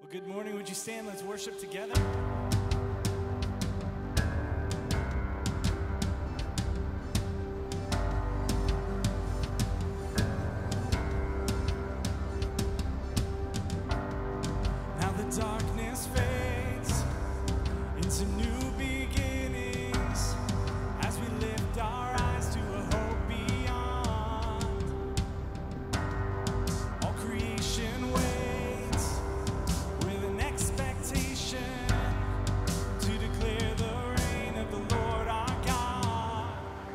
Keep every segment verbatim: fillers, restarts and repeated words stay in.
Good morning. Would you stand? Let's worship together. Now the darkness fades into new beginnings as we lift our eyes to a hope beyond. All creation waits with an expectation to declare the reign of the Lord our God.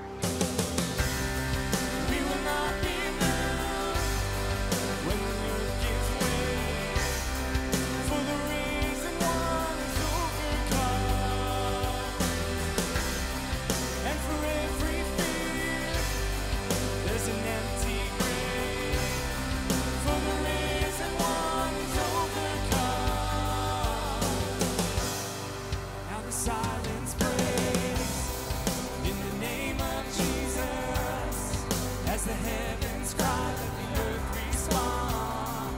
We will not be moved when the earth gives way, for the risen one is overcome. And for every fear, there's an empty grave, for the risen one is overcome. Now the silence breaks in the name of Jesus, as the heavens cry, let the earth respond.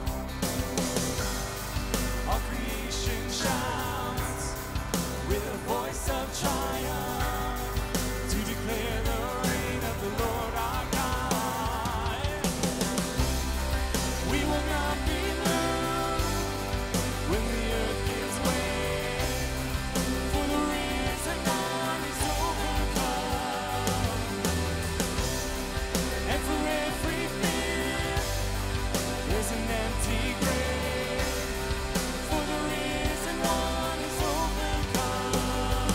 All creation shouts with a voice of triumph to declare the reign of the Lord our God. We will not be moved when the earth gives way, for the risen one is overcome. And for every fear, there's an empty grave, for the risen one is overcome.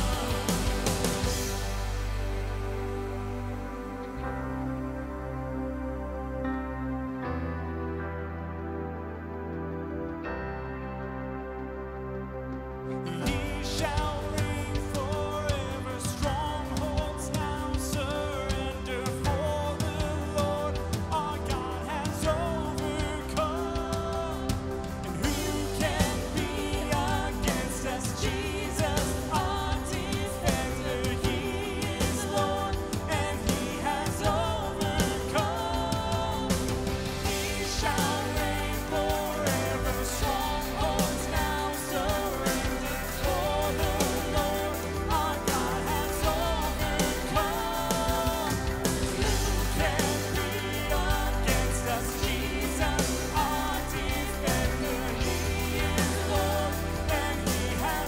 He shall reign forever, strongholds now surrender, for the Lord our God has overcome. And who can be against us? Jesus, our defender, He is Lord, and He has overcome. He shall reign forever, strongholds now surrender, for the Lord our God has overcome. Who can be against us? Jesus, our defender, He is Lord, and He has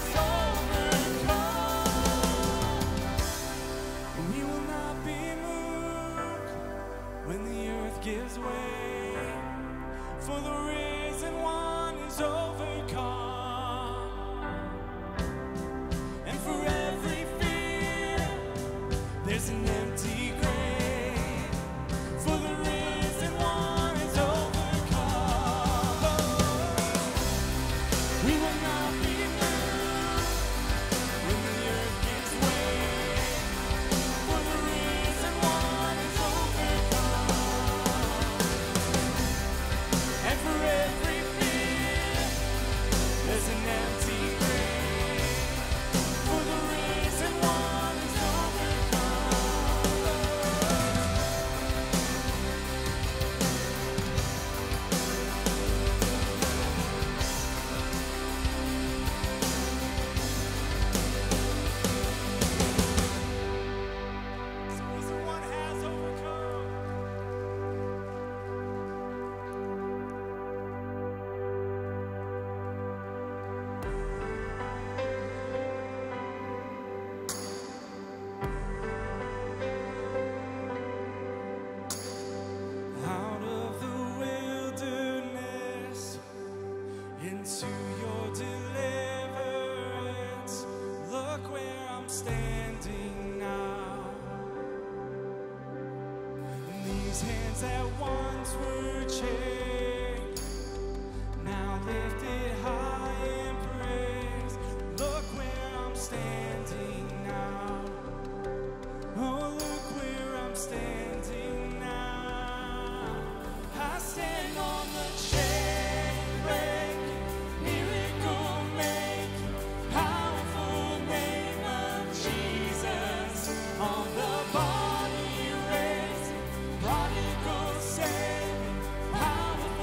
overcome. We will not be moved when the earth gives way, for the risen one is overcome. And for every fear, there's an empty grave, for the risen one is overcome. We will not be moved when the earth gives way, for the risen one is overcome. And for every fear, there's an empty grave, for the risen one is overcome. The risen one has overcome. Out of the wilderness into your deliverance, look where I'm standing now. These hands that once were chained, now lifted high in praise. Look where I'm standing now. Oh, look where I'm standing now. I stand on the chain breaking, miracle making, powerful name of Jesus. On the body raising, prodigal saving, powerful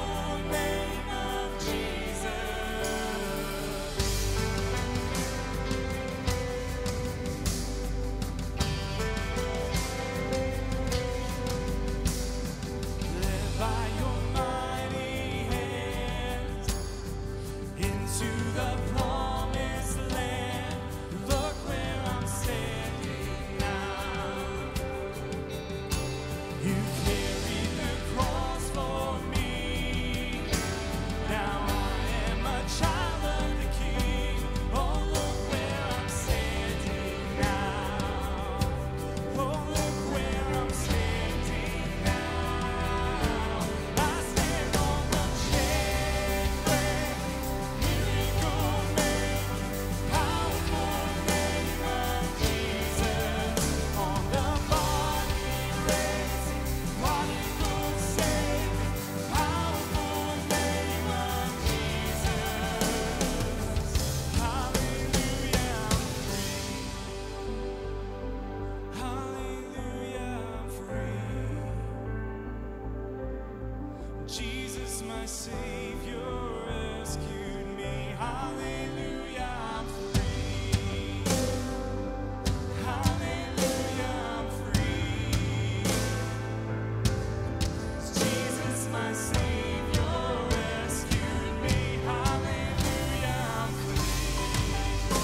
Savior rescued me. Hallelujah, I'm free. Hallelujah, I'm free. Jesus, my Savior rescued me. Hallelujah, I'm free.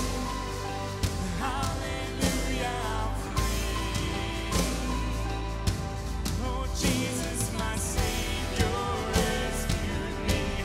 Hallelujah, I'm free. Oh, Jesus, my Savior rescued me.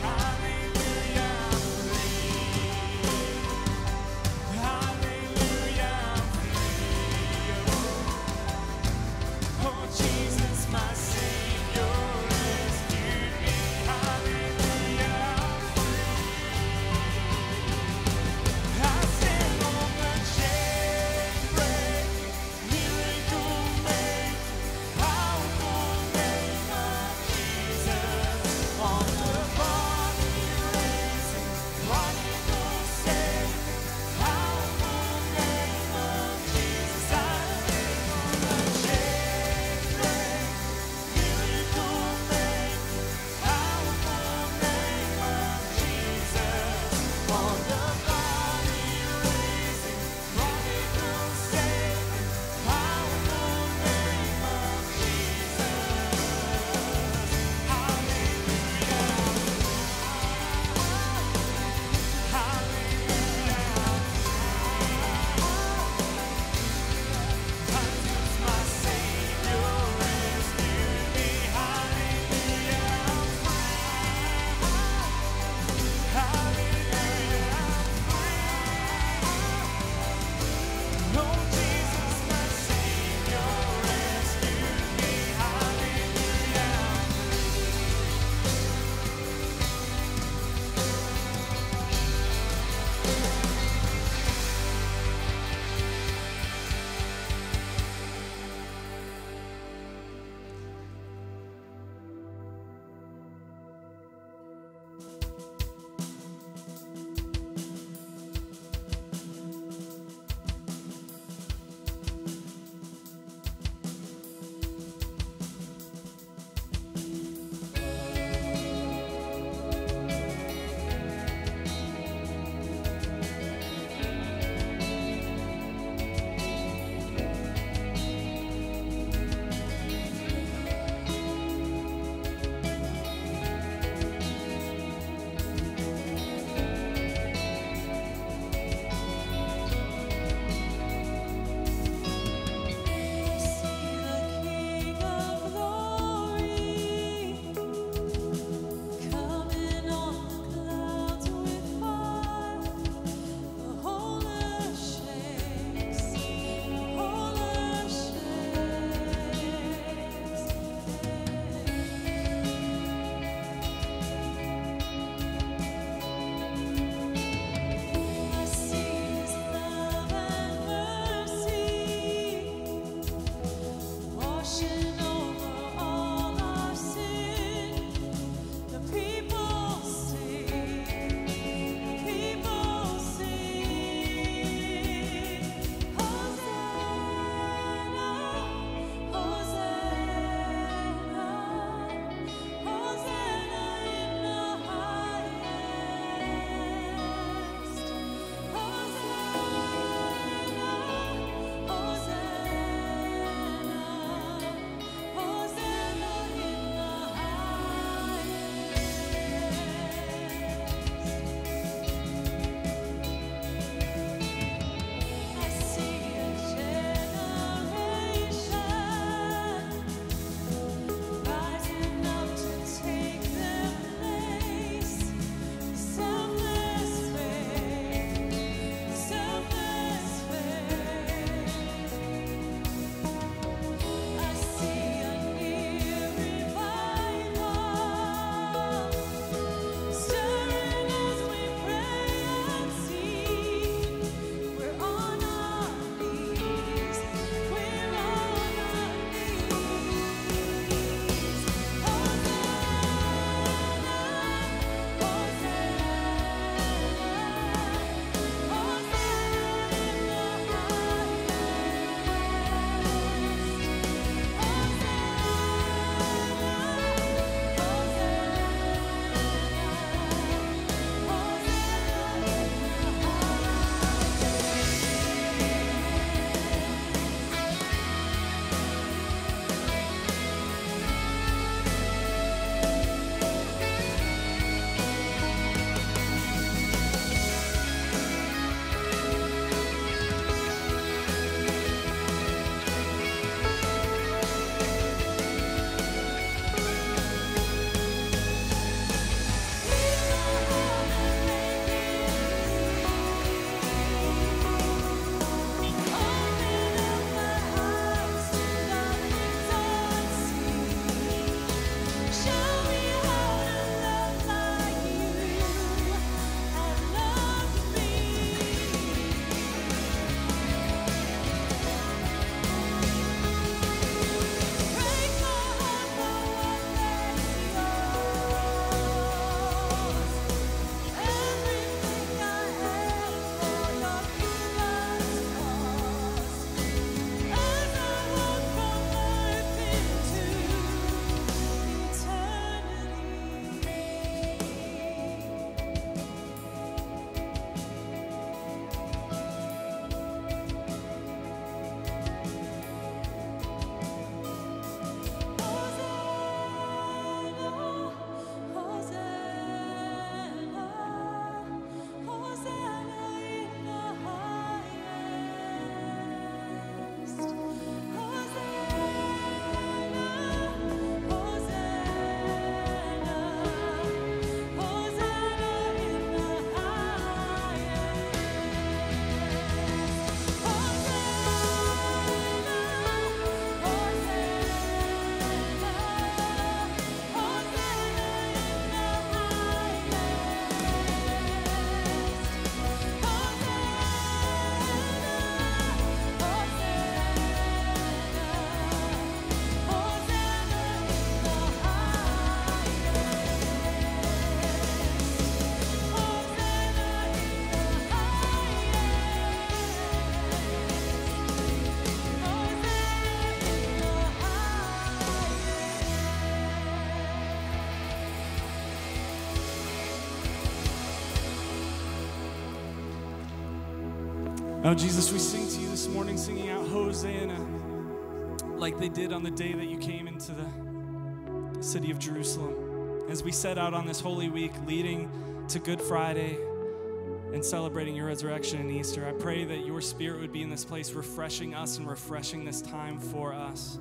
Oh, Jesus, we sing to you this morning, singing out Hosanna, like they did on the day that you came into the city of Jerusalem. As we set out on this Holy Week, leading to Good Friday and celebrating your resurrection and Easter, I pray that your Spirit would be in this place, refreshing us and refreshing this time for us.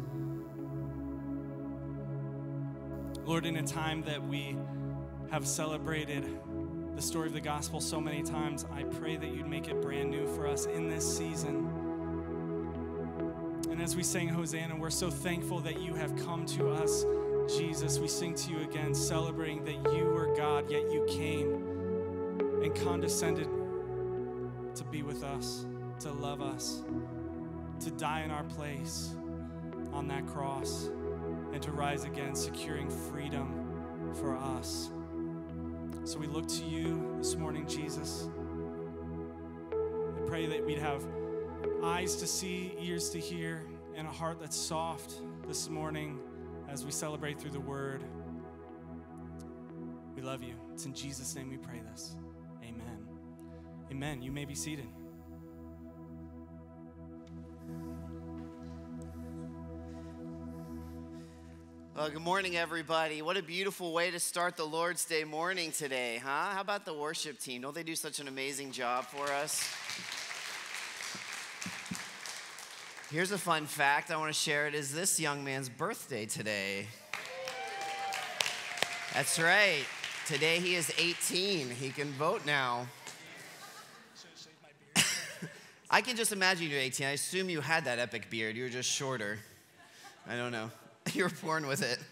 Lord, in a time that we have celebrated the story of the gospel so many times, I pray that you'd make it brand new for us in this season. And as we sang Hosanna, we're so thankful that you have come to us, Jesus. We sing to you again, celebrating that you were God, yet you came and condescended to be with us, to love us, to die in our place on that cross, and to rise again, securing freedom for us. So we look to you this morning, Jesus. I pray that we'd have eyes to see, ears to hear, and a heart that's soft this morning as we celebrate through the word. We love you. It's in Jesus' name we pray this. Amen. Amen. You may be seated. Well, good morning, everybody. What a beautiful way to start the Lord's Day morning today, huh? How about the worship team? Don't they do such an amazing job for us? Here's a fun fact I want to share. It is this young man's birthday today. That's right. Today he is eighteen. He can vote now. I can just imagine you're eighteen. I assume you had that epic beard. You were just shorter. I don't know. You were born with it.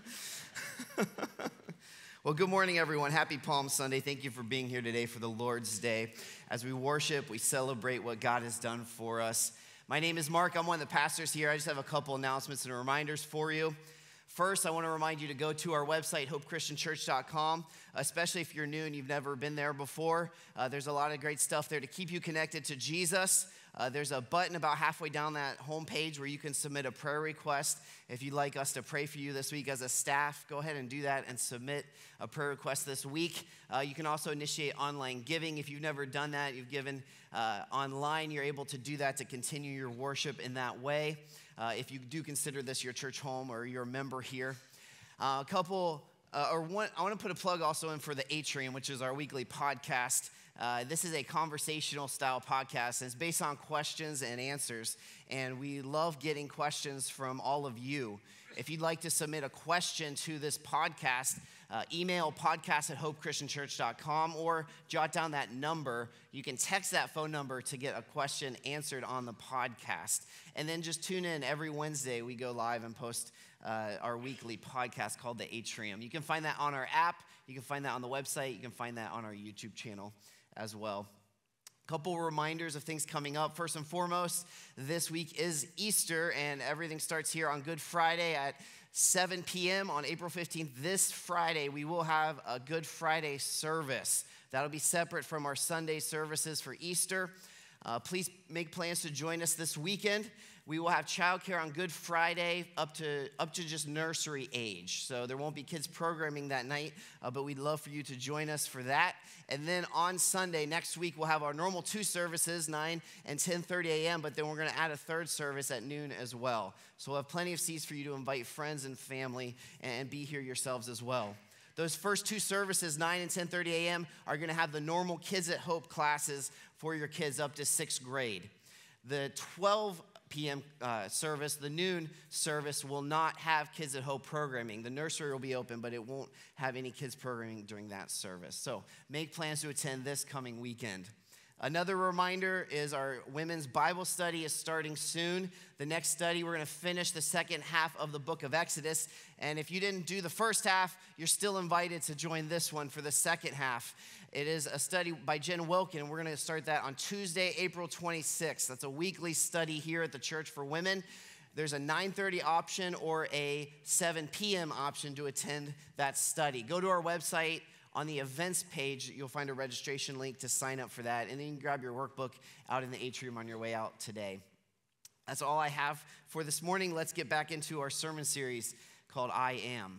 Well, good morning, everyone. Happy Palm Sunday. Thank you for being here today for the Lord's Day. As we worship, we celebrate what God has done for us. My name is Mark. I'm one of the pastors here. I just have a couple announcements and reminders for you. First, I want to remind you to go to our website, hope christian church dot com, especially if you're new and you've never been there before. Uh, there's a lot of great stuff there to keep you connected to Jesus. Uh, there's a button about halfway down that homepage where you can submit a prayer request. If you'd like us to pray for you this week as a staff, go ahead and do that and submit a prayer request this week. Uh, you can also initiate online giving. If you've never done that, you've given uh, online, you're able to do that to continue your worship in that way. Uh, if you do consider this your church home or you're a member here. Uh, a couple, uh, or one, I want to put a plug also in for the Atrium, which is our weekly podcast. Uh, this is a conversational style podcast, and it's based on questions and answers, and we love getting questions from all of you. If you'd like to submit a question to this podcast, uh, email podcast at hope christian church dot com or jot down that number. You can text that phone number to get a question answered on the podcast. And then just tune in every Wednesday. We go live and post uh, our weekly podcast called The Atrium. You can find that on our app. You can find that on the website. You can find that on our YouTube channel as well. A couple reminders of things coming up. First and foremost, this week is Easter, and everything starts here on Good Friday at seven p.m. on April fifteenth. This Friday, we will have a Good Friday service. That'll be separate from our Sunday services for Easter. Uh, please make plans to join us this weekend. We will have childcare on Good Friday up to up to just nursery age. So there won't be kids programming that night, uh, but we'd love for you to join us for that. And then on Sunday, next week, we'll have our normal two services, nine and ten thirty a.m., but then we're going to add a third service at noon as well. So we'll have plenty of seats for you to invite friends and family and be here yourselves as well. Those first two services, nine and ten thirty a.m., are going to have the normal Kids at Hope classes for your kids up to sixth grade. The twelve p.m. Uh, service, the noon service, will not have Kids at Hope programming. The nursery will be open, but it won't have any kids programming during that service. So make plans to attend this coming weekend. Another reminder is our women's Bible study is starting soon. The next study, we're going to finish the second half of the book of Exodus. And if you didn't do the first half, you're still invited to join this one for the second half. It is a study by Jen Wilkin. We're going to start that on Tuesday, April twenty-sixth. That's a weekly study here at the Church for Women. There's a nine thirty option or a seven p.m. option to attend that study. Go to our website. On the events page, you'll find a registration link to sign up for that, and then you can grab your workbook out in the atrium on your way out today. That's all I have for this morning. Let's get back into our sermon series called I Am.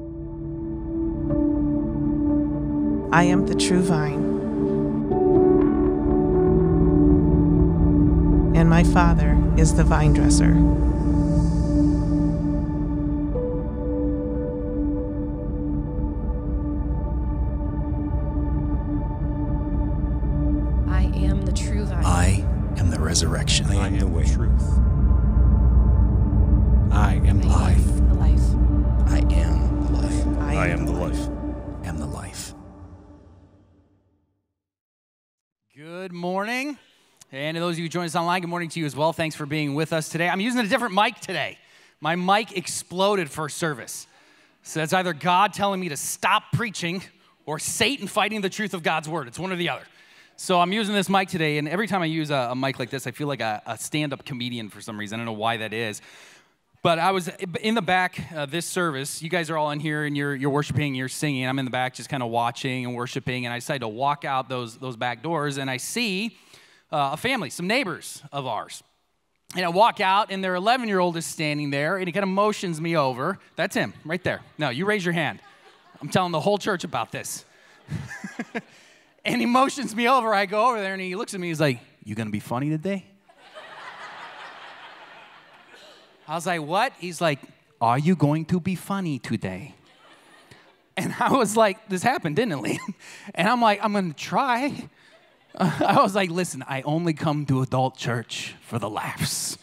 I am the true vine. and my Father is the vine dresser. I am the true vine. I am the resurrection. I am the way. Truth. I am the I life. am the life. I am the life. I am the life. I am the life. Good morning. And to those of you who joined us online, good morning to you as well. Thanks for being with us today. I'm using a different mic today. My mic exploded first service. So that's either God telling me to stop preaching or Satan fighting the truth of God's word. It's one or the other. So I'm using this mic today, and every time I use a, a mic like this, I feel like a, a stand-up comedian for some reason. I don't know why that is. But I was in the back uh, this service. You guys are all in here, and you're you're worshiping, you're singing. I'm in the back just kind of watching and worshiping, and I decided to walk out those, those back doors, and I see uh, a family, some neighbors of ours. And I walk out, and their eleven-year-old is standing there, and he kind of motions me over. That's him, right there. No, you raise your hand. I'm telling the whole church about this. And he motions me over. I go over there, and he looks at me. He's like, "You gonna be funny today?" I was like, "What?" He's like, "Are you going to be funny today?" And I was like, this happened, didn't it, Liam? And I'm like, "I'm going to try." I was like, "Listen, I only come to adult church for the laughs."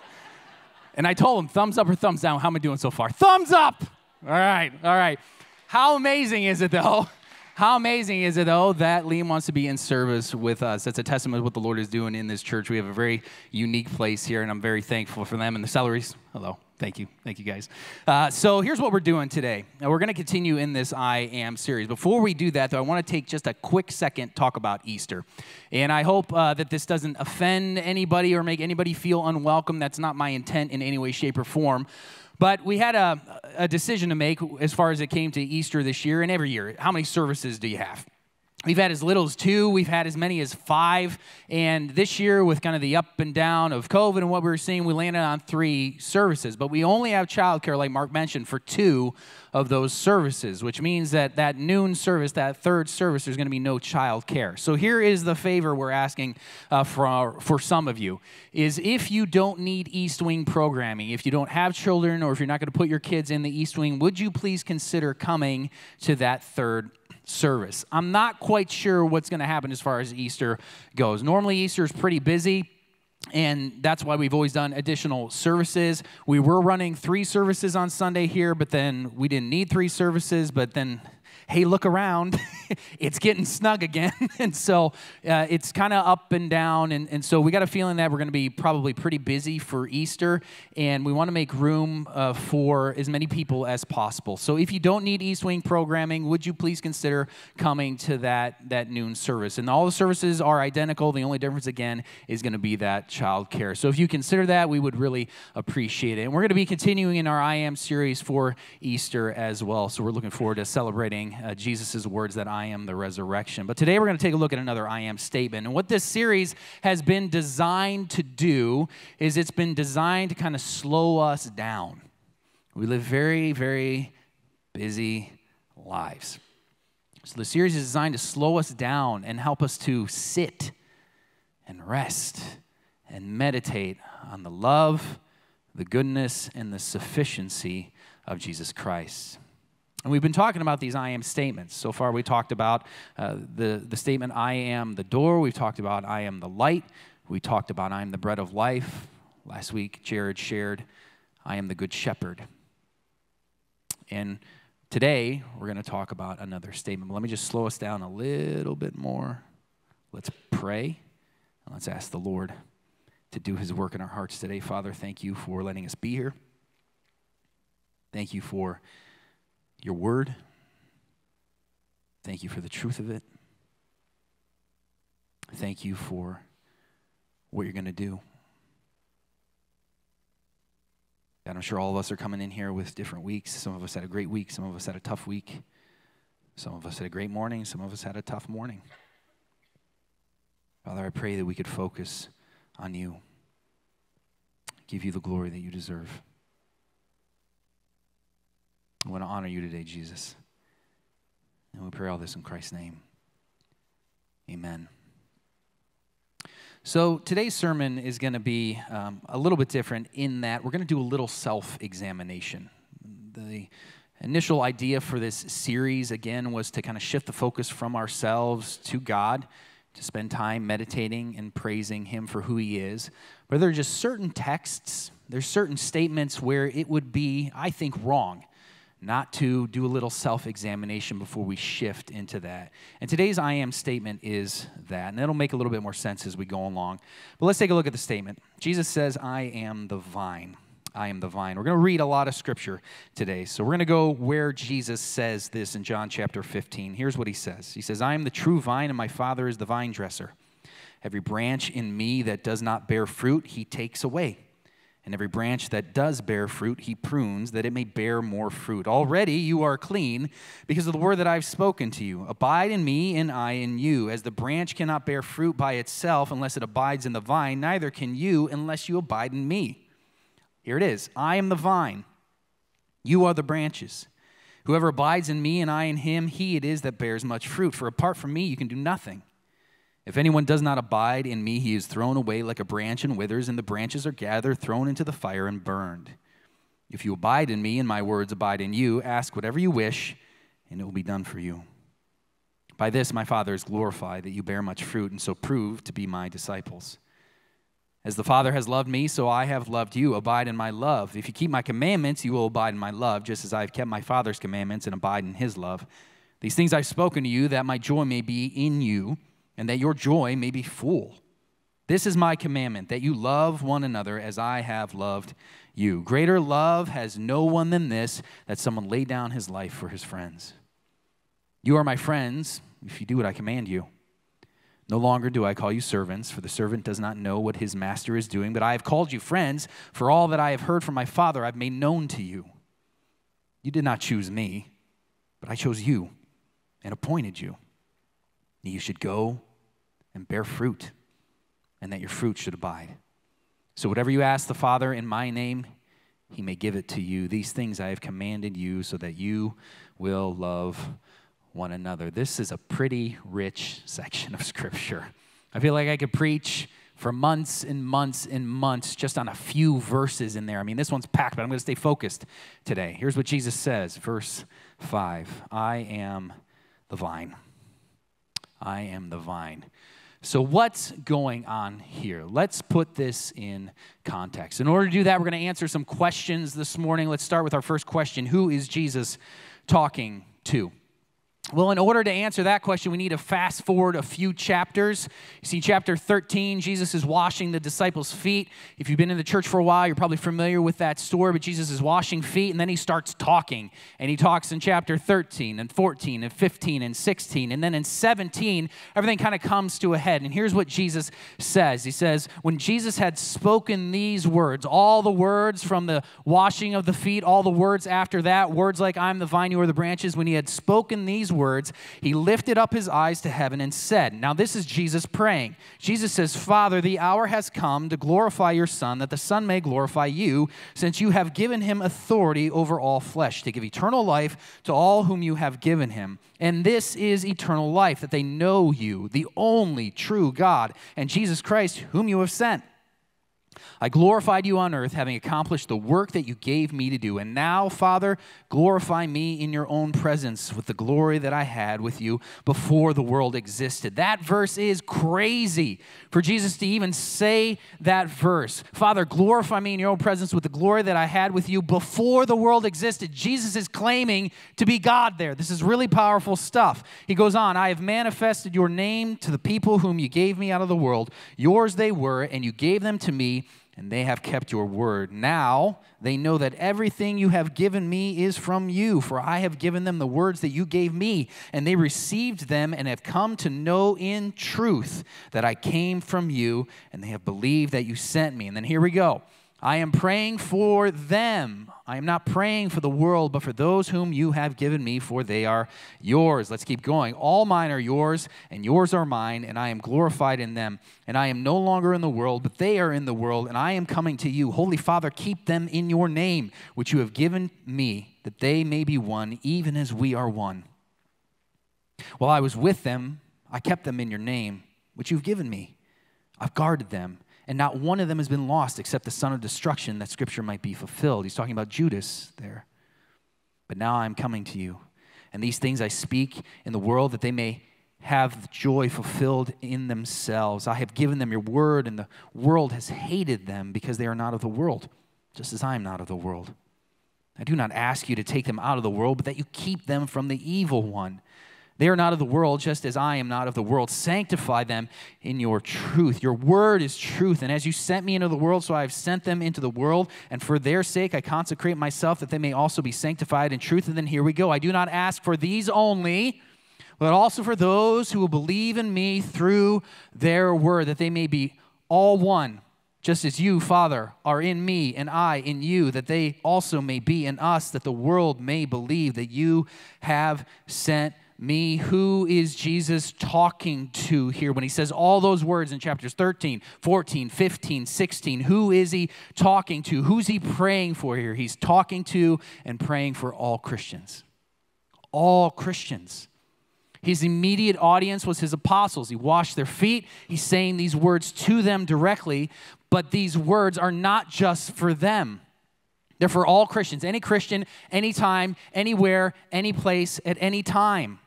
And I told him, thumbs up or thumbs down. How am I doing so far? Thumbs up. All right, all right. How amazing is it, though? How amazing is it, though, that Liam wants to be in service with us? That's a testament to what the Lord is doing in this church. We have a very unique place here, and I'm very thankful for them. And the Celeries, hello. Thank you. Thank you, guys. Uh, so here's what we're doing today. Now, we're going to continue in this I Am series. Before we do that, though, I want to take just a quick second to talk about Easter. And I hope uh, that this doesn't offend anybody or make anybody feel unwelcome. That's not my intent in any way, shape, or form. But we had a, a decision to make as far as it came to Easter this year and every year. How many services do you have? We've had as little as two. We've had as many as five. And this year, with kind of the up and down of COVID and what we were seeing, we landed on three services. But we only have childcare, like Mark mentioned, for two of those services, which means that that noon service, that third service, there's going to be no childcare. So here is the favor we're asking uh, for, for some of you, is if you don't need East Wing programming, if you don't have children, or if you're not going to put your kids in the East Wing, would you please consider coming to that third service? I'm not quite sure what's going to happen as far as Easter goes. Normally, Easter is pretty busy, and that's why we've always done additional services. We were running three services on Sunday here, but then we didn't need three services, but then, hey, look around. It's getting snug again. And so uh, it's kind of up and down. And, and so we got a feeling that we're going to be probably pretty busy for Easter. And we want to make room uh, for as many people as possible. So if you don't need East Wing programming, would you please consider coming to that, that noon service? And all the services are identical. The only difference, again, is going to be that child care. So if you consider that, we would really appreciate it. And we're going to be continuing in our I Am series for Easter as well. So we're looking forward to celebrating uh, Jesus' words that I am the resurrection. But today we're going to take a look at another I am statement. And what this series has been designed to do is it's been designed to kind of slow us down. We live very, very busy lives. So the series is designed to slow us down and help us to sit and rest and meditate on the love, the goodness, and the sufficiency of Jesus Christ. And we've been talking about these I am statements. So far we talked about uh, the, the statement, I am the door. We've talked about I am the light. We talked about I am the bread of life. Last week, Jared shared, I am the good shepherd. And today, we're going to talk about another statement. But let me just slow us down a little bit more. Let's pray, and let's ask the Lord to do his work in our hearts today. Father, thank you for letting us be here. Thank you for your word. Thank you for the truth of it. Thank you for what you're going to do. God, I'm sure all of us are coming in here with different weeks. Some of us had a great week. Some of us had a tough week. Some of us had a great morning. Some of us had a tough morning. Father, I pray that we could focus on you. Give you the glory that you deserve. I want to honor you today, Jesus. And we pray all this in Christ's name. Amen. So today's sermon is going to be um, a little bit different in that we're going to do a little self-examination. The initial idea for this series, again, was to kind of shift the focus from ourselves to God, to spend time meditating and praising Him for who He is. But there are just certain texts, there's certain statements where it would be, I think, wrong not to do a little self-examination before we shift into that. And today's I am statement is that, and that'll make a little bit more sense as we go along. But let's take a look at the statement. Jesus says, I am the vine. I am the vine. We're going to read a lot of scripture today. So we're going to go where Jesus says this in John chapter fifteen. Here's what He says. He says, I am the true vine, and my Father is the vine dresser. Every branch in me that does not bear fruit, He takes away. And every branch that does bear fruit, He prunes, that it may bear more fruit. Already you are clean because of the word that I've spoken to you. Abide in me, and I in you. As the branch cannot bear fruit by itself unless it abides in the vine, neither can you unless you abide in me. Here it is. I am the vine. You are the branches. Whoever abides in me and I in him, he it is that bears much fruit. For apart from me, you can do nothing. If anyone does not abide in me, he is thrown away like a branch and withers, and the branches are gathered, thrown into the fire, and burned. If you abide in me and my words abide in you, ask whatever you wish, and it will be done for you. By this my Father is glorified, that you bear much fruit, and so prove to be my disciples. As the Father has loved me, so I have loved you. Abide in my love. If you keep my commandments, you will abide in my love, just as I have kept my Father's commandments and abide in his love. These things I've spoken to you, that my joy may be in you, and that your joy may be full. This is my commandment, that you love one another as I have loved you. Greater love has no one than this, that someone lay down his life for his friends. You are my friends if you do what I command you. No longer do I call you servants, for the servant does not know what his master is doing, but I have called you friends, for all that I have heard from my Father I've made known to you. You did not choose me, but I chose you and appointed you. That you should go and bear fruit, and that your fruit should abide. So whatever you ask the Father in my name, he may give it to you. These things I have commanded you, so that you will love one another. This is a pretty rich section of Scripture. I feel like I could preach for months and months and months just on a few verses in there. I mean, this one's packed, but I'm going to stay focused today. Here's what Jesus says, verse five. I am the vine. I am the vine. So what's going on here? Let's put this in context. In order to do that, we're going to answer some questions this morning. Let's start with our first question. Who is Jesus talking to? Well, in order to answer that question, we need to fast forward a few chapters. You see, chapter thirteen, Jesus is washing the disciples' feet. If you've been in the church for a while, you're probably familiar with that story, but Jesus is washing feet, and then he starts talking. And he talks in chapter thirteen and fourteen and fifteen and sixteen. And then in seventeen, everything kind of comes to a head. And here's what Jesus says. He says, when Jesus had spoken these words, all the words from the washing of the feet, all the words after that, words like, I'm the vine, you are the branches, when he had spoken these words, he lifted up his eyes to heaven and said, now this is Jesus praying. Jesus says, Father, the hour has come to glorify your Son, that the Son may glorify you, since you have given him authority over all flesh, to give eternal life to all whom you have given him. And this is eternal life, that they know you, the only true God, and Jesus Christ, whom you have sent. I glorified you on earth, having accomplished the work that you gave me to do. And now, Father, glorify me in your own presence with the glory that I had with you before the world existed. That verse is crazy for Jesus to even say that verse. Father, glorify me in your own presence with the glory that I had with you before the world existed. Jesus is claiming to be God there. This is really powerful stuff. He goes on, I have manifested your name to the people whom you gave me out of the world. Yours they were, and you gave them to me, and they have kept your word. Now they know that everything you have given me is from you, for I have given them the words that you gave me, and they received them and have come to know in truth that I came from you, and they have believed that you sent me. And then here we go. I am praying for them. I am not praying for the world, but for those whom you have given me, for they are yours. Let's keep going. All mine are yours, and yours are mine, and I am glorified in them. And I am no longer in the world, but they are in the world, and I am coming to you. Holy Father, keep them in your name, which you have given me, that they may be one, even as we are one. While I was with them, I kept them in your name, which you've given me. I've guarded them, and not one of them has been lost except the son of destruction, that scripture might be fulfilled. He's talking about Judas there. But now I'm coming to you, and these things I speak in the world that they may have joy fulfilled in themselves. I have given them your word, and the world has hated them because they are not of the world, just as I am not of the world. I do not ask you to take them out of the world, but that you keep them from the evil one. They are not of the world, just as I am not of the world. Sanctify them in your truth. Your word is truth. And as you sent me into the world, so I have sent them into the world. And for their sake I consecrate myself, that they may also be sanctified in truth. And then here we go. I do not ask for these only, but also for those who will believe in me through their word, that they may be all one, just as you, Father, are in me and I in you, that they also may be in us, that the world may believe that you have sent me. Who is Jesus talking to here when he says all those words in chapters thirteen, fourteen, fifteen, sixteen? Who is he talking to? Who's he praying for here? He's talking to and praying for all Christians. All Christians. His immediate audience was his apostles. He washed their feet. He's saying these words to them directly, but these words are not just for them. They're for all Christians. Any Christian, anytime, anywhere, any place, at any time.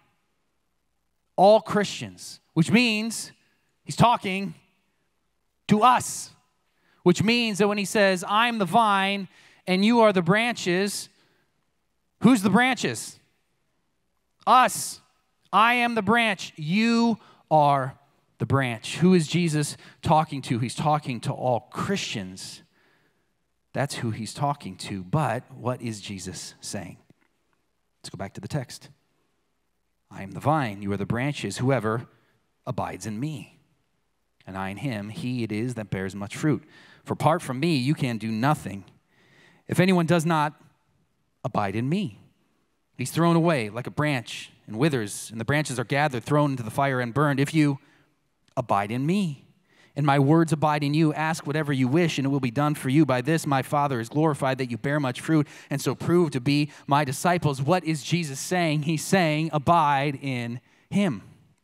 All Christians, which means he's talking to us, which means that when he says, I'm the vine and you are the branches, who's the branches? Us. I am the branch. You are the branch. Who is Jesus talking to? He's talking to all Christians. That's who he's talking to. But what is Jesus saying? Let's go back to the text. I am the vine, you are the branches. Whoever abides in me, and I in him, he it is that bears much fruit. For apart from me, you can do nothing. If anyone does not abide in me, he's thrown away like a branch and withers, and the branches are gathered, thrown into the fire and burned. If you abide in me, and my words abide in you, ask whatever you wish, and it will be done for you. By this my Father is glorified, that you bear much fruit, and so prove to be my disciples. What is Jesus saying? He's saying, abide in him.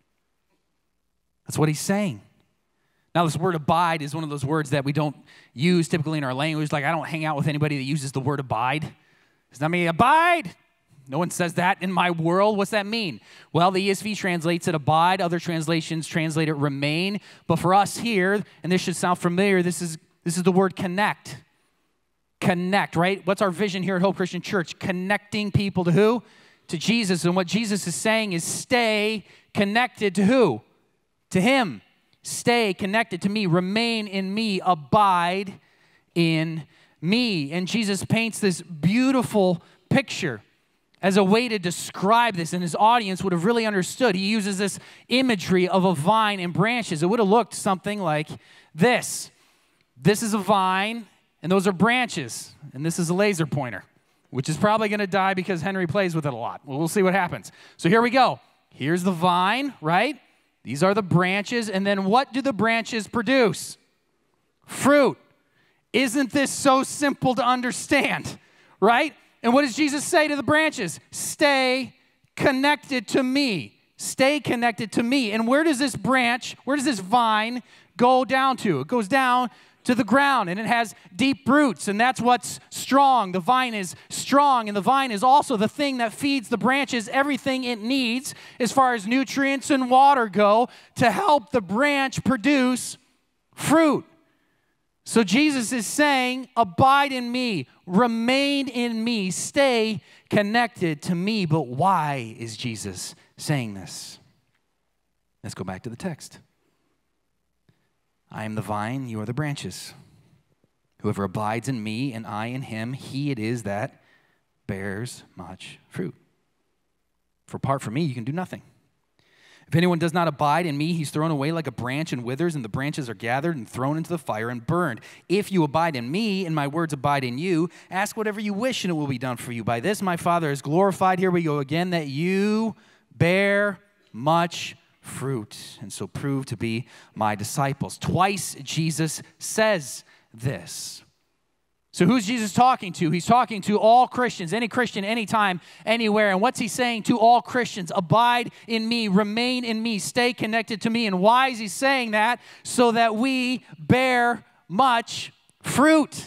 That's what he's saying. Now, this word abide is one of those words that we don't use typically in our language. Like, I don't hang out with anybody that uses the word abide. Does that mean abide? No one says that in my world. What's that mean? Well, the E S V translates it abide. Other translations translate it remain. But for us here, and this should sound familiar, this is, this is the word connect. Connect, right? What's our vision here at Hope Christian Church? Connecting people to who? To Jesus. And what Jesus is saying is stay connected to who? To him. Stay connected to me. Remain in me. Abide in me. And Jesus paints this beautiful picture as a way to describe this, and his audience would have really understood. He uses this imagery of a vine and branches. It would have looked something like this. This is a vine, and those are branches, and this is a laser pointer, which is probably going to die because Henry plays with it a lot. Well, we'll see what happens. So here we go. Here's the vine, right? These are the branches, and then what do the branches produce? Fruit. Isn't this so simple to understand, right? And what does Jesus say to the branches? Stay connected to me. Stay connected to me. And where does this branch, where does this vine go down to? It goes down to the ground, and it has deep roots, and that's what's strong. The vine is strong, and the vine is also the thing that feeds the branches everything it needs as far as nutrients and water go to help the branch produce fruit. So Jesus is saying, abide in me, remain in me, stay connected to me. But why is Jesus saying this? Let's go back to the text. I am the vine, you are the branches. Whoever abides in me and I in him, he it is that bears much fruit. For apart from me, you can do nothing. If anyone does not abide in me, he's thrown away like a branch and withers, and the branches are gathered and thrown into the fire and burned. If you abide in me, and my words abide in you, ask whatever you wish, and it will be done for you. By this my Father is glorified, here we go again, that you bear much fruit, and so prove to be my disciples. Twice Jesus says this. So who's Jesus talking to? He's talking to all Christians, any Christian, anytime, anywhere. And what's he saying to all Christians? Abide in me, remain in me, stay connected to me. And why is he saying that? So that we bear much fruit.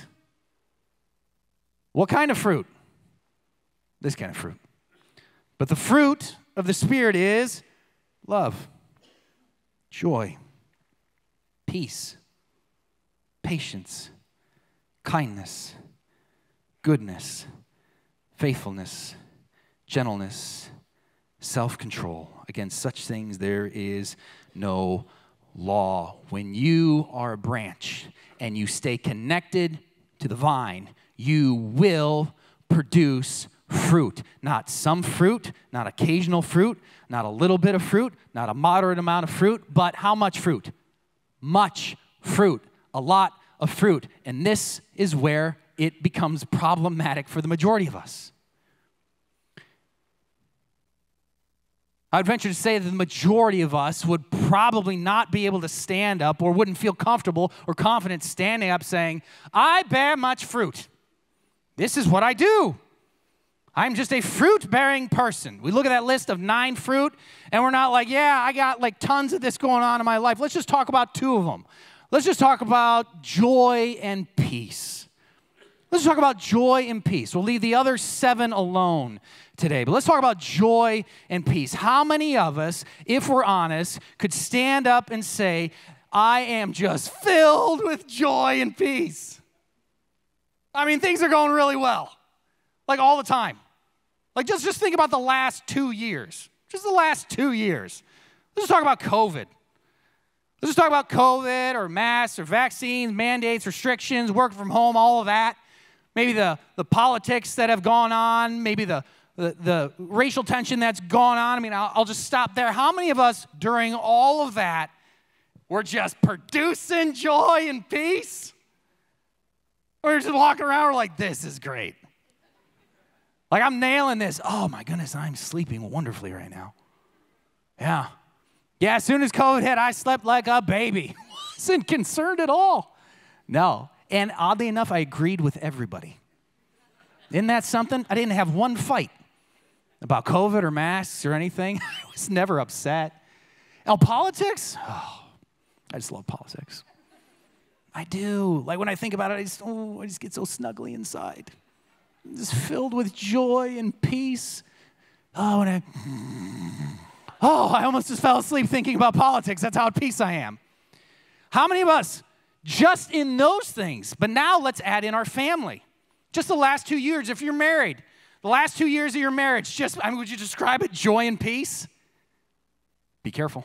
What kind of fruit? This kind of fruit. But the fruit of the Spirit is love, joy, peace, patience, kindness, goodness, faithfulness, gentleness, self-control. Against such things there is no law. When you are a branch and you stay connected to the vine, you will produce fruit. Not some fruit, not occasional fruit, not a little bit of fruit, not a moderate amount of fruit, but how much fruit? Much fruit. A lot of fruit. And this is where it becomes problematic for the majority of us. I'd venture to say that the majority of us would probably not be able to stand up or wouldn't feel comfortable or confident standing up saying, I bear much fruit. This is what I do. I'm just a fruit-bearing person. We look at that list of nine fruit, and we're not like, yeah, I got like tons of this going on in my life. Let's just talk about two of them. Let's just talk about joy and peace. Let's talk about joy and peace. We'll leave the other seven alone today, but let's talk about joy and peace. How many of us, if we're honest, could stand up and say, I am just filled with joy and peace? I mean, things are going really well, like all the time. Like just, just think about the last two years. Just the last two years. Let's just talk about COVID. Let's just talk about COVID or masks or vaccines, mandates, restrictions, work from home, all of that. Maybe the, the politics that have gone on, maybe the, the, the racial tension that's gone on. I mean, I'll, I'll just stop there. How many of us during all of that were just producing joy and peace? Or we're just walking around, we're like, this is great. Like, I'm nailing this. Oh, my goodness, I'm sleeping wonderfully right now. Yeah. Yeah, as soon as COVID hit, I slept like a baby. Wasn't concerned at all. No. And oddly enough, I agreed with everybody. Isn't that something? I didn't have one fight about COVID or masks or anything. I was never upset. Now, politics? Oh, I just love politics. I do. Like, when I think about it, I just, oh, I just get so snuggly inside. I'm just filled with joy and peace. Oh, and I... Oh, I almost just fell asleep thinking about politics. That's how at peace I am. How many of us just in those things? But now let's add in our family. Just the last two years, if you're married, the last two years of your marriage, just, I mean, would you describe it joy and peace? Be careful.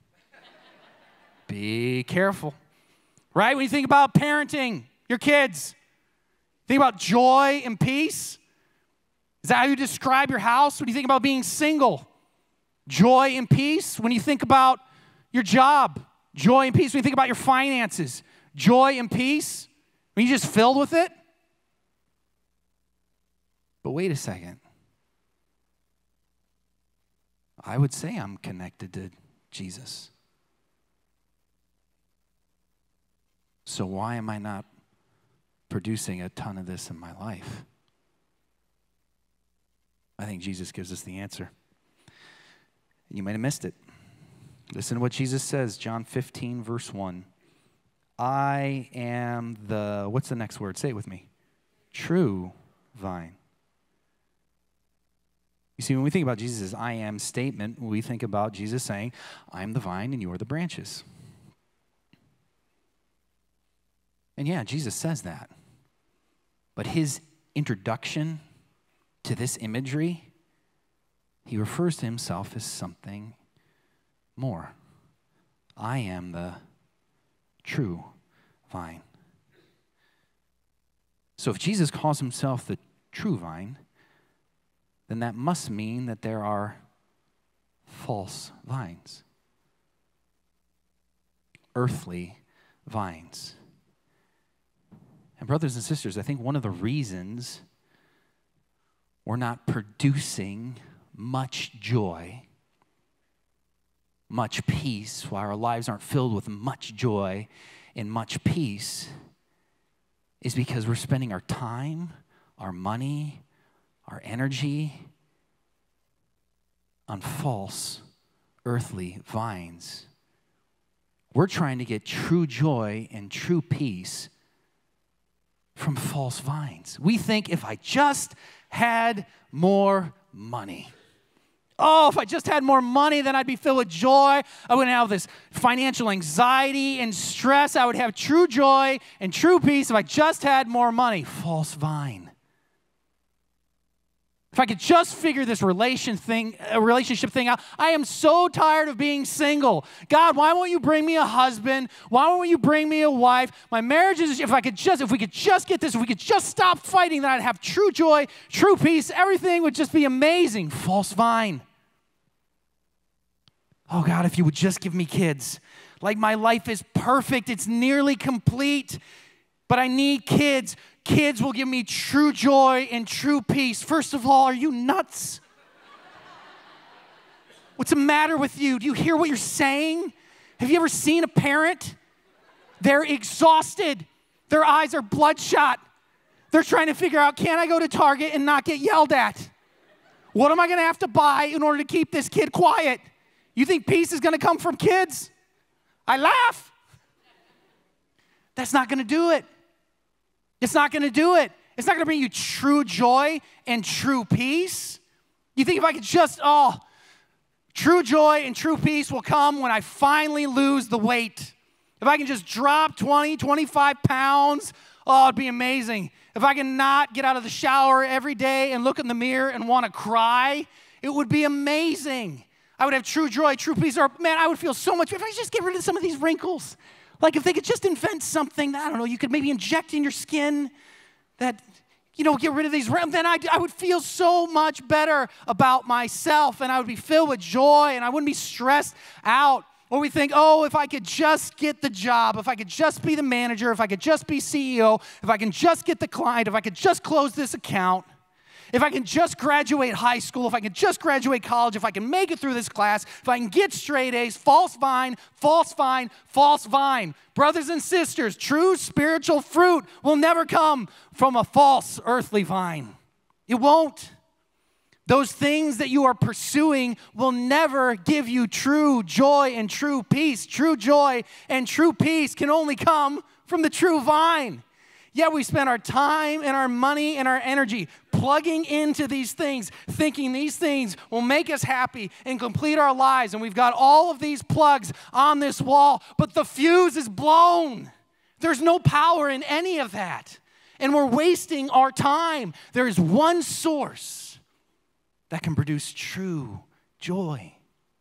Be careful. Right? When you think about parenting your kids, think about joy and peace. Is that how you describe your house? When you think about being single? Joy and peace. When you think about your job, joy and peace. When you think about your finances, joy and peace. When you're just filled with it. But wait a second. I would say I'm connected to Jesus. So why am I not producing a ton of this in my life? I think Jesus gives us the answer. You might have missed it. Listen to what Jesus says, John fifteen, verse one. I am the, what's the next word? Say it with me. True vine. You see, when we think about Jesus' I am statement, we think about Jesus saying, I'm the vine and you are the branches. And yeah, Jesus says that. But his introduction to this imagery, he refers to himself as something more. I am the true vine. So if Jesus calls himself the true vine, then that must mean that there are false vines, earthly vines. And brothers and sisters, I think one of the reasons we're not producing much joy, much peace, why our lives aren't filled with much joy and much peace, is because we're spending our time, our money, our energy on false earthly vines. We're trying to get true joy and true peace from false vines. We think if I just had more money. Oh, if I just had more money, then I'd be filled with joy. I wouldn't have this financial anxiety and stress. I would have true joy and true peace if I just had more money. False vine. If I could just figure this relation thing, a relationship thing out. I am so tired of being single. God, why won't you bring me a husband? Why won't you bring me a wife? My marriage is, if I could just, if we could just get this, if we could just stop fighting, then I'd have true joy, true peace. Everything would just be amazing. False vine. Oh God, if you would just give me kids. Like my life is perfect. It's nearly complete, but I need kids. Kids will give me true joy and true peace. First of all, are you nuts? What's the matter with you? Do you hear what you're saying? Have you ever seen a parent? They're exhausted. Their eyes are bloodshot. They're trying to figure out, can I go to Target and not get yelled at? What am I going to have to buy in order to keep this kid quiet? You think peace is going to come from kids? I laugh. That's not going to do it. It's not going to do it. It's not going to bring you true joy and true peace. You think if I could just, oh, true joy and true peace will come when I finally lose the weight. If I can just drop twenty, twenty-five pounds, oh, it'd be amazing. If I can not get out of the shower every day and look in the mirror and want to cry, it would be amazing. I would have true joy, true peace. Or, man, I would feel so much, if I could just get rid of some of these wrinkles. Like if they could just invent something that, I don't know, you could maybe inject in your skin that, you know, get rid of these, then I, I would feel so much better about myself, and I would be filled with joy, and I wouldn't be stressed out. Or we think, oh, if I could just get the job, if I could just be the manager, if I could just be C E O, if I can just get the client, if I could just close this account, if I can just graduate high school, if I can just graduate college, if I can make it through this class, if I can get straight A's, false vine, false vine, false vine. Brothers and sisters, true spiritual fruit will never come from a false earthly vine. It won't. Those things that you are pursuing will never give you true joy and true peace. True joy and true peace can only come from the true vine. Yet we spend our time and our money and our energy plugging into these things, thinking these things will make us happy and complete our lives. And we've got all of these plugs on this wall, but the fuse is blown. There's no power in any of that. And we're wasting our time. There is one source that can produce true joy,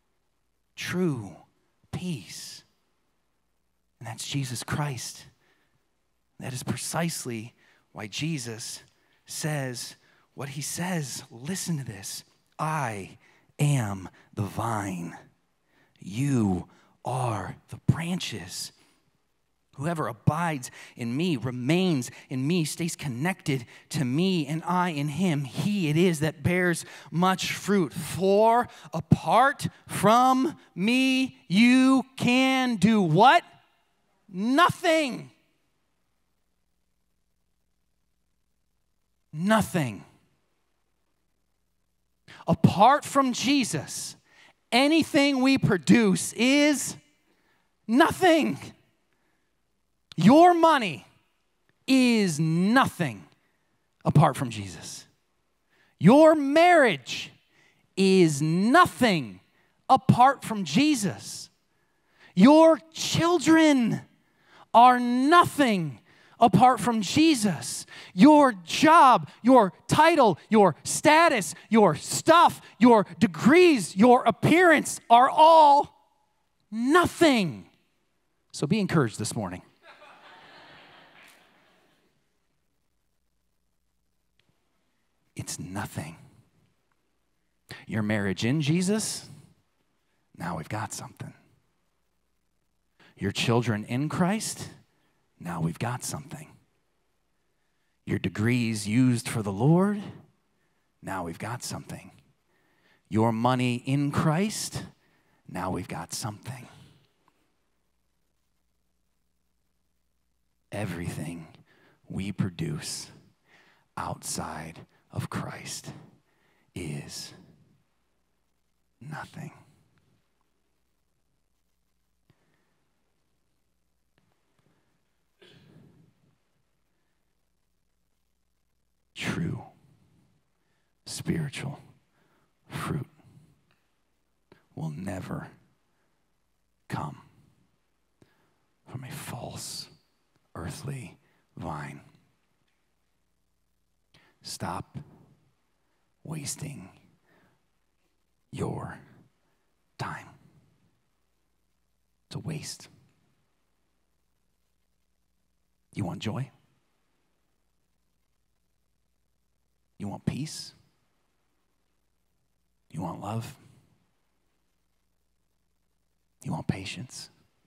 true peace. And that's Jesus Christ. That is precisely why Jesus says what he says. Listen to this. I am the vine. You are the branches. Whoever abides in me, remains in me, stays connected to me, and I in him. He it is that bears much fruit. For apart from me, you can do what? Nothing. Nothing. Apart from Jesus, anything we produce is nothing. Your money is nothing apart from Jesus. Your marriage is nothing apart from Jesus. Your children are nothing apart from Jesus. Your job, your title, your status, your stuff, your degrees, your appearance are all nothing. So be encouraged this morning. It's nothing. Your marriage in Jesus, now we've got something. Your children in Christ, now we've got something. Your degrees used for the Lord, now we've got something. Your money in Christ, now we've got something. Everything we produce outside of Christ is nothing. True spiritual fruit will never come from a false earthly vine. Stop wasting your time. It's a waste. You want joy? You want peace? You want love? You want patience?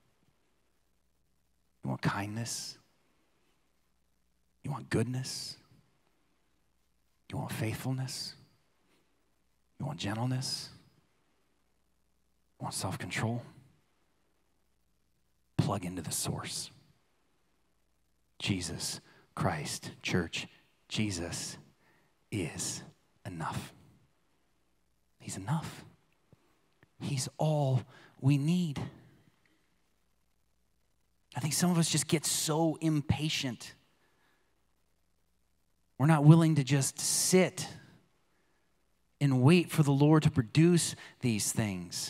You want kindness? You want goodness? You want faithfulness? You want gentleness? You want self-control? Plug into the source. Jesus Christ, church. Jesus is enough. He's enough. He's all we need. I think some of us just get so impatient. We're not willing to just sit and wait for the Lord to produce these things.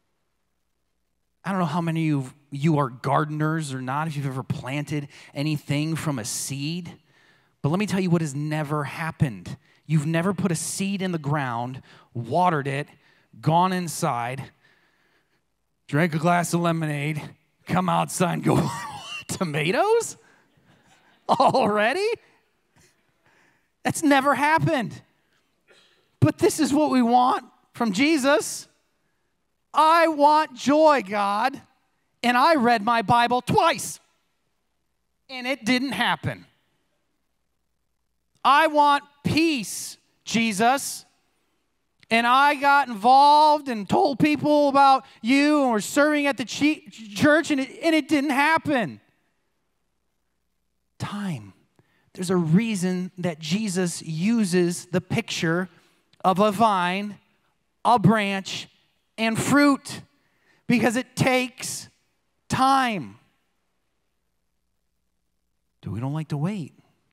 I don't know how many of you are gardeners or not, if you've ever planted anything from a seed. But let me tell you what has never happened. You've never put a seed in the ground, watered it, gone inside, drank a glass of lemonade, come outside and go, tomatoes? Already? That's never happened. But this is what we want from Jesus. I want joy, God. And I read my Bible twice. And it didn't happen. I want peace, Jesus. And I got involved and told people about you and we're serving at the church and it, and it didn't happen. Time. There's a reason that Jesus uses the picture of a vine, a branch, and fruit, because it takes time. Do we don't like to wait?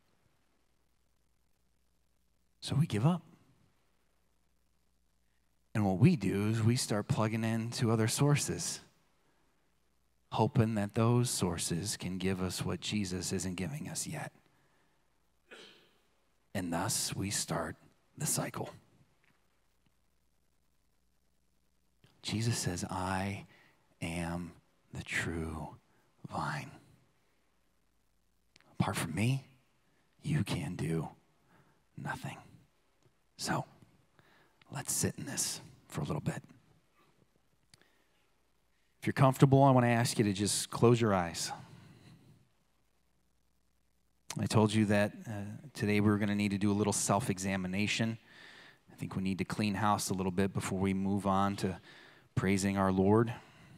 So we give up. And what we do is we start plugging into other sources, hoping that those sources can give us what Jesus isn't giving us yet. And thus we start the cycle. Jesus says, I am the true vine. Apart from me, you can do nothing. So, let's sit in this for a little bit. If you're comfortable, I want to ask you to just close your eyes. I told you that uh, today we were going to need to do a little self-examination. I think we need to clean house a little bit before we move on to praising our Lord.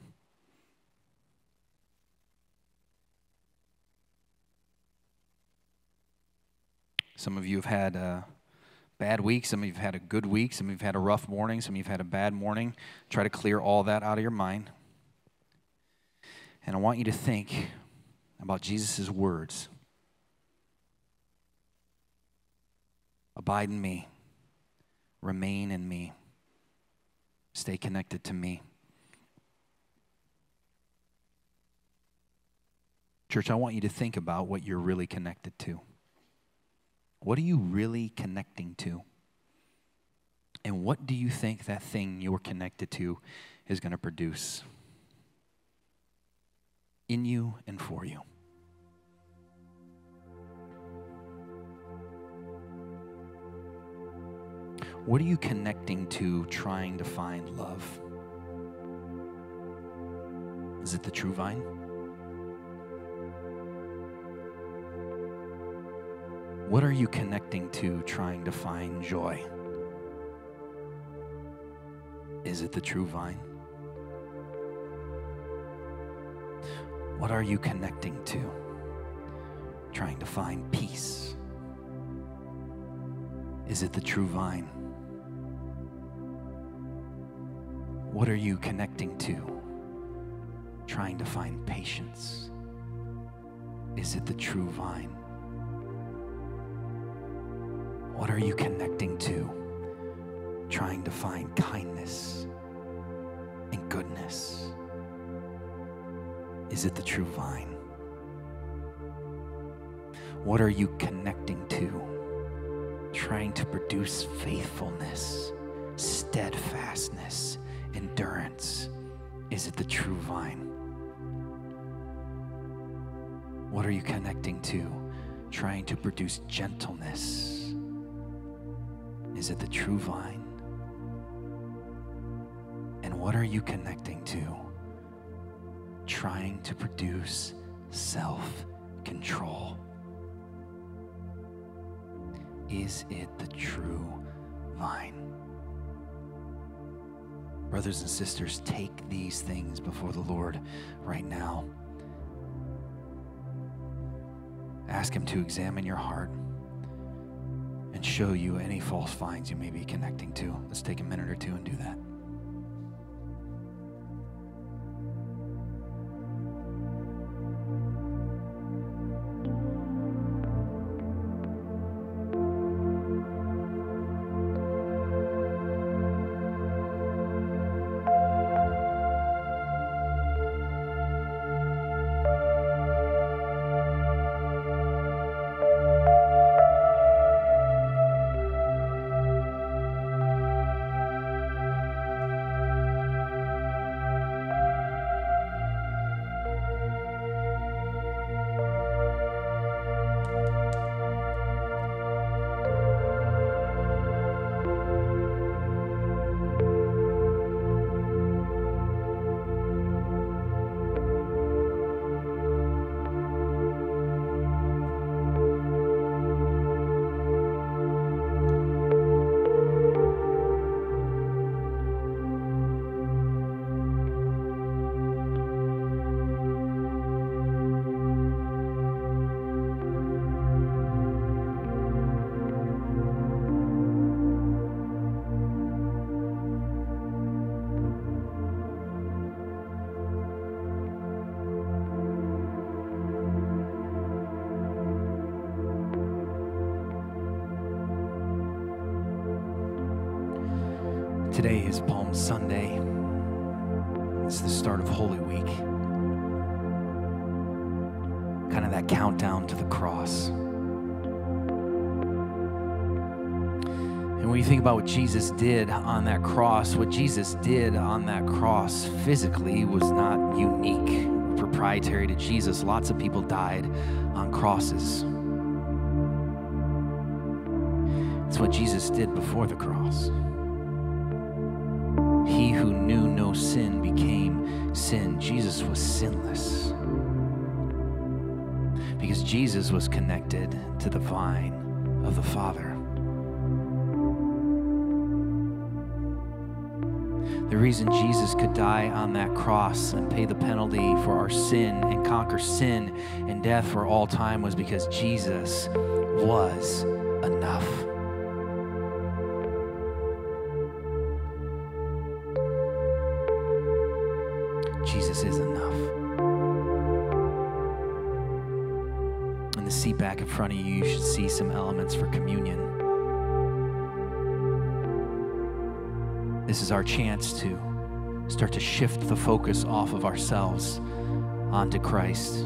Some of you have had a bad week. Some of you have had a good week. Some of you have had a rough morning. Some of you have had a bad morning. Try to clear all that out of your mind. And I want you to think about Jesus' words. Abide in me. Remain in me. Stay connected to me. Church, I want you to think about what you're really connected to. What are you really connecting to? And what do you think that thing you're connected to is going to produce in you and for you? What are you connecting to trying to find love? Is it the true vine? What are you connecting to trying to find joy? Is it the true vine? What are you connecting to trying to find peace? Is it the true vine? What are you connecting to, trying to find patience? Is it the true vine? What are you connecting to, trying to find kindness and goodness? Is it the true vine? What are you connecting to, trying to produce faithfulness, steadfastness, endurance? Is it the true vine? What are you connecting to, trying to produce gentleness? Is it the true vine? And what are you connecting to, trying to produce self-control? Is it the true vine? Brothers and sisters, take these things before the Lord right now. Ask Him to examine your heart and show you any false vines you may be connecting to. Let's take a minute or two and do that. Today is Palm Sunday. It's the start of Holy Week. Kind of that countdown to the cross. And when you think about what Jesus did on that cross, what Jesus did on that cross physically was not unique, proprietary to Jesus. Lots of people died on crosses. It's what Jesus did before the cross. He who knew no sin became sin. Jesus was sinless because Jesus was connected to the vine of the Father. The reason Jesus could die on that cross and pay the penalty for our sin and conquer sin and death for all time was because Jesus was enough. Jesus is enough. In the seat back in front of you, you should see some elements for communion. This is our chance to start to shift the focus off of ourselves onto Christ.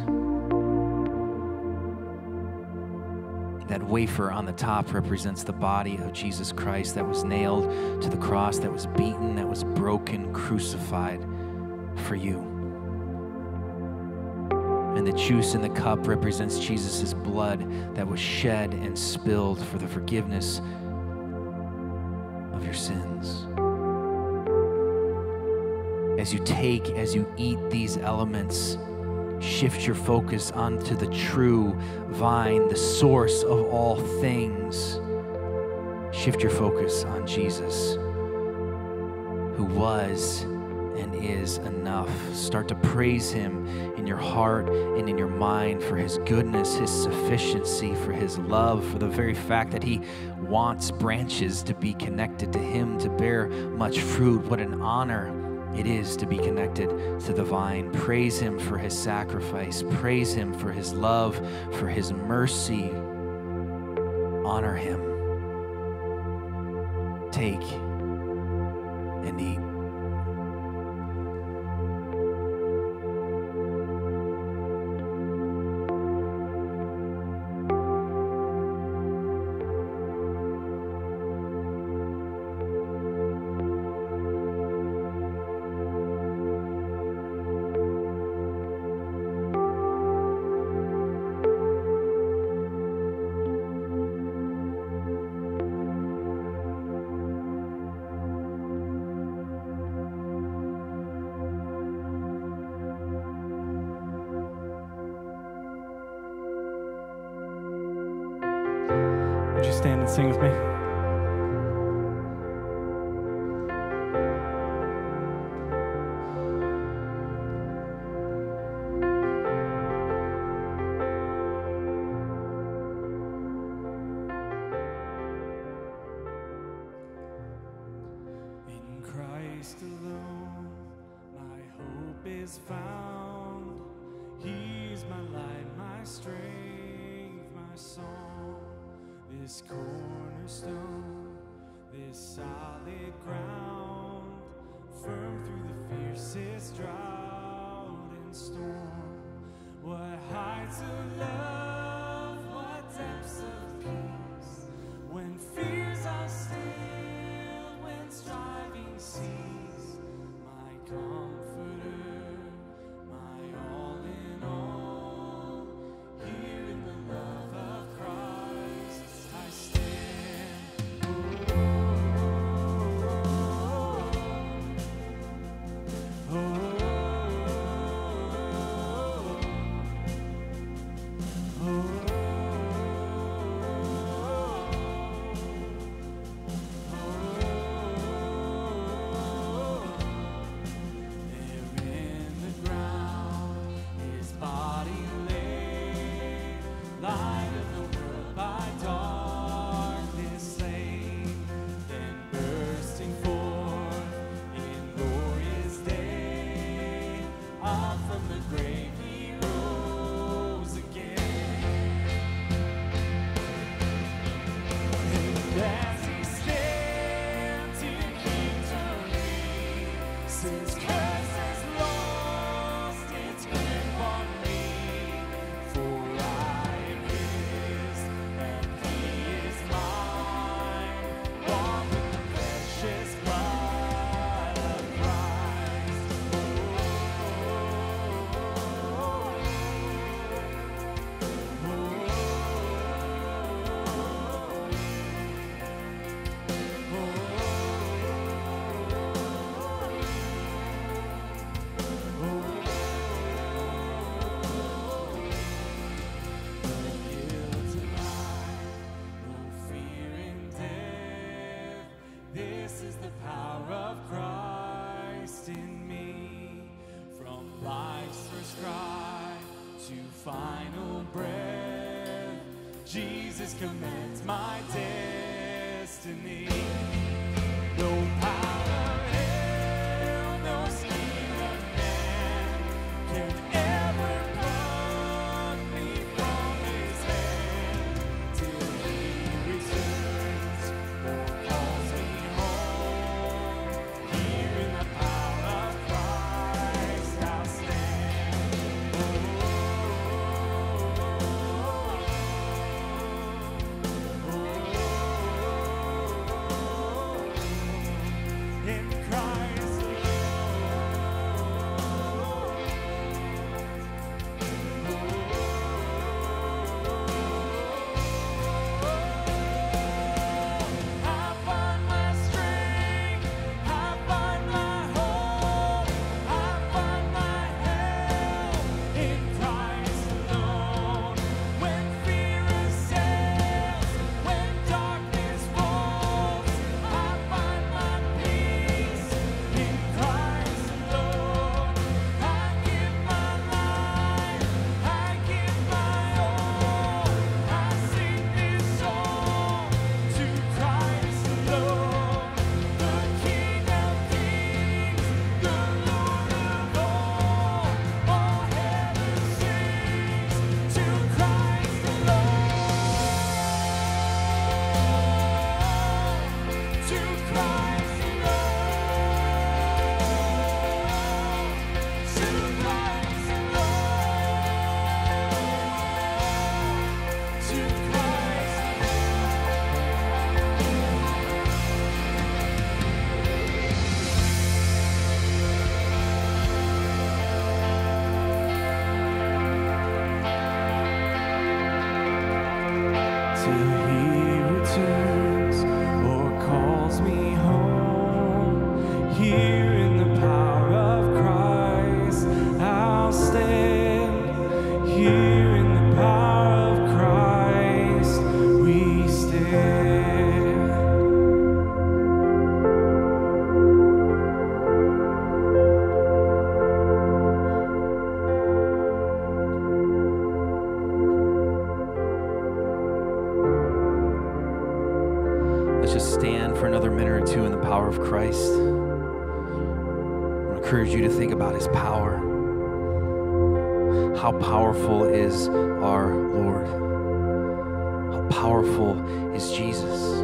That wafer on the top represents the body of Jesus Christ that was nailed to the cross, that was beaten, that was broken, crucified for you. And the juice in the cup represents Jesus' blood that was shed and spilled for the forgiveness of your sins. As you take, as you eat these elements, shift your focus onto the true vine, the source of all things. Shift your focus on Jesus, who was and is enough. Start to praise him in your heart and in your mind for his goodness, his sufficiency, for his love, for the very fact that he wants branches to be connected to him, to bear much fruit. What an honor it is to be connected to the vine. Praise him for his sacrifice. Praise him for his love, for his mercy. Honor him. Take and eat. Would you stand and sing with me? In Christ alone, my hope is found. He's my light, my strength, my song. This cornerstone, this solid ground, firm through the fiercest drought and storm. What heights of love, what depths of peace, when fears are stilled, when striving cease, my comforter, my all in all, here in the love of Christ I stand. Oh, oh, oh, This is the power of Christ in me. From life's first cry to final breath, Jesus commands my destiny. No power of hell, no scheme of man can ever pluck me from his hand till he returns or calls me home. Here in the power of Christ I'll stand. Oh, in Christ alone. to in the power of Christ. I encourage you to think about his power. How powerful is our Lord? How powerful is Jesus?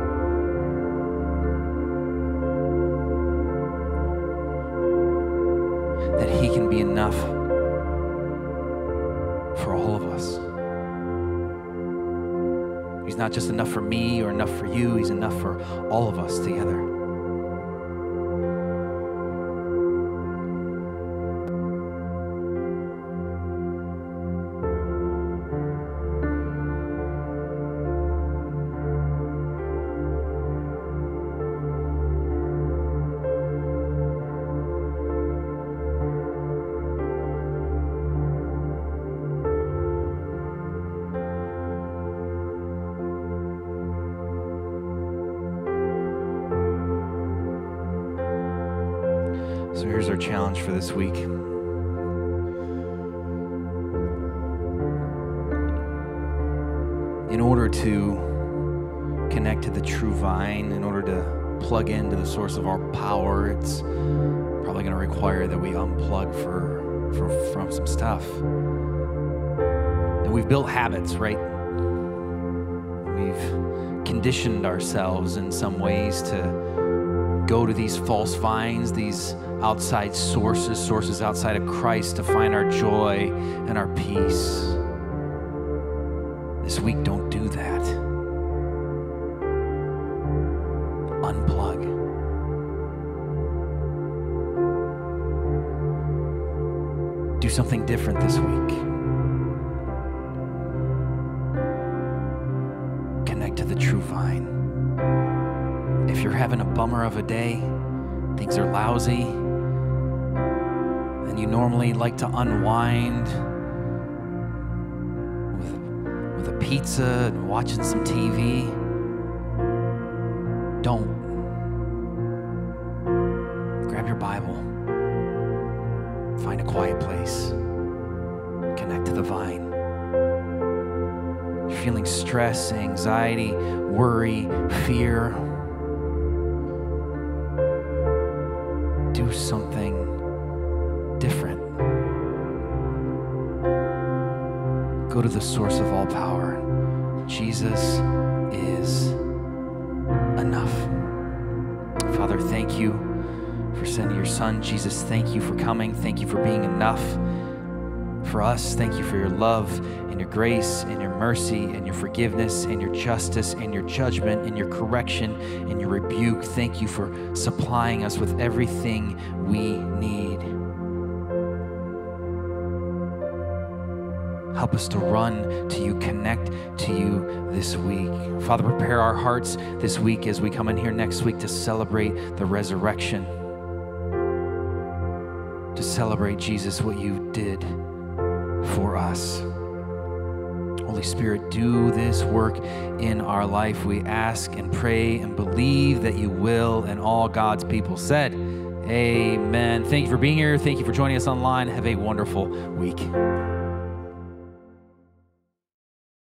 That he can be enough for all of us. He's not just enough for me or enough for you, he's enough for all of us together. So here's our challenge for this week. In order to connect to the true vine, in order to plug into the source of our power, it's probably going to require that we unplug for, for from some stuff. And we've built habits, right? We've conditioned ourselves in some ways to go to these false vines, these outside sources, sources outside of Christ to find our joy and our peace. This week, don't do that. Unplug. Do something different this week. Connect to the true vine. If you're having a bummer of a day, things are lousy, and you normally like to unwind with, with a pizza and watching some T V, don't. Grab your Bible, find a quiet place, connect to the vine. You're feeling stress, anxiety, worry, fear. Do something different. Go to the source of all power. Jesus is enough. Father, thank you for sending your son. Jesus, thank you for coming. Thank you for being enough for us. Thank you for your love and your grace and your mercy and your forgiveness and your justice and your judgment and your correction and your rebuke. Thank you for supplying us with everything we need. Help us to run to you, connect to you this week. Father, prepare our hearts this week as we come in here next week to celebrate the resurrection, to celebrate, Jesus, what you did for us. Holy Spirit, do this work in our life. We ask and pray and believe that you will, and all God's people said, amen. Thank you for being here. Thank you for joining us online. Have a wonderful week.